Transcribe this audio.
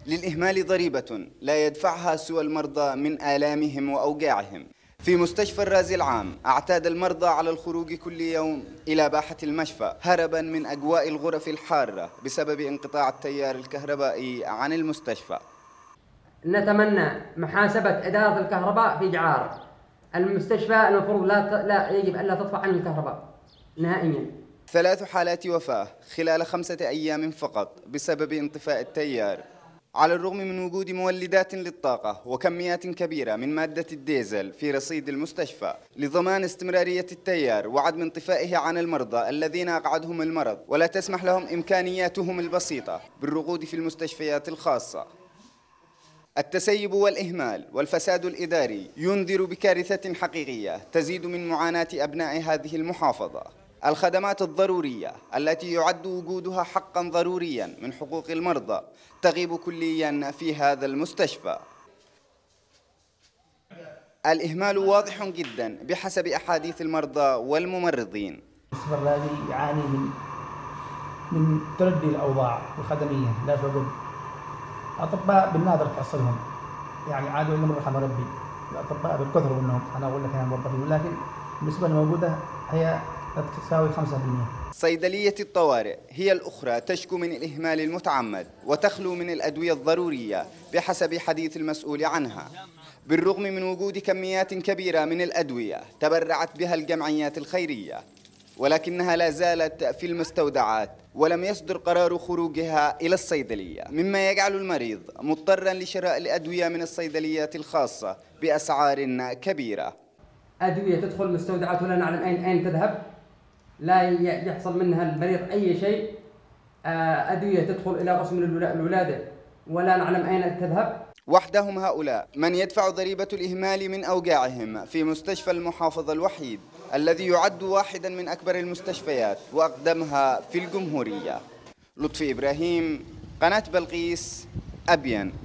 للإهمال ضريبة لا يدفعها سوى المرضى من آلامهم وأوجاعهم. في مستشفى الرازي العام اعتاد المرضى على الخروج كل يوم إلى باحة المشفى هربا من أجواء الغرف الحارة بسبب انقطاع التيار الكهربائي عن المستشفى. نتمنى محاسبة إدارة الكهرباء في جعار المستشفى. المفروض لا يجب ألا تطفأ عن الكهرباء نهائيا. 3 حالات وفاة خلال 5 أيام فقط بسبب انطفاء التيار، على الرغم من وجود مولدات للطاقة وكميات كبيرة من مادة الديزل في رصيد المستشفى لضمان استمرارية التيار وعدم انطفائه عن المرضى الذين أقعدهم المرض ولا تسمح لهم إمكانياتهم البسيطة بالرقود في المستشفيات الخاصة. التسيب والإهمال والفساد الإداري ينذر بكارثة حقيقية تزيد من معاناة أبناء هذه المحافظة. الخدمات الضرورية التي يعد وجودها حقا ضروريا من حقوق المرضى تغيب كليا في هذا المستشفى. الإهمال واضح جدا بحسب أحاديث المرضى والممرضين. مستشفى الرازي يعاني من تردي الأوضاع الخدمية لا تعد. أطباء بالنادر تحصلهم، يعني عادوا إلا من رحم ربي. الأطباء بالكثر منهم، أنا أقول لك أنا موظفين، لكن النسبة الموجودة هي تساوي 5%. صيدلية الطوارئ هي الأخرى تشكو من الإهمال المتعمد وتخلو من الأدوية الضرورية بحسب حديث المسؤول عنها، بالرغم من وجود كميات كبيرة من الأدوية تبرعت بها الجمعيات الخيرية، ولكنها لا زالت في المستودعات ولم يصدر قرار خروجها إلى الصيدلية، مما يجعل المريض مضطرا لشراء الأدوية من الصيدليات الخاصة بأسعار كبيرة. أدوية تدخل مستودعات ولا نعلم أين تذهب، لا يحصل منها المريض أي شيء. أدوية تدخل إلى قسم الولادة ولا نعلم أين تذهب. وحدهم هؤلاء من يدفع ضريبة الإهمال من أوجاعهم في مستشفى المحافظة الوحيد الذي يعد واحدا من أكبر المستشفيات وأقدمها في الجمهورية. لطفي إبراهيم، قناة بلقيس، أبين.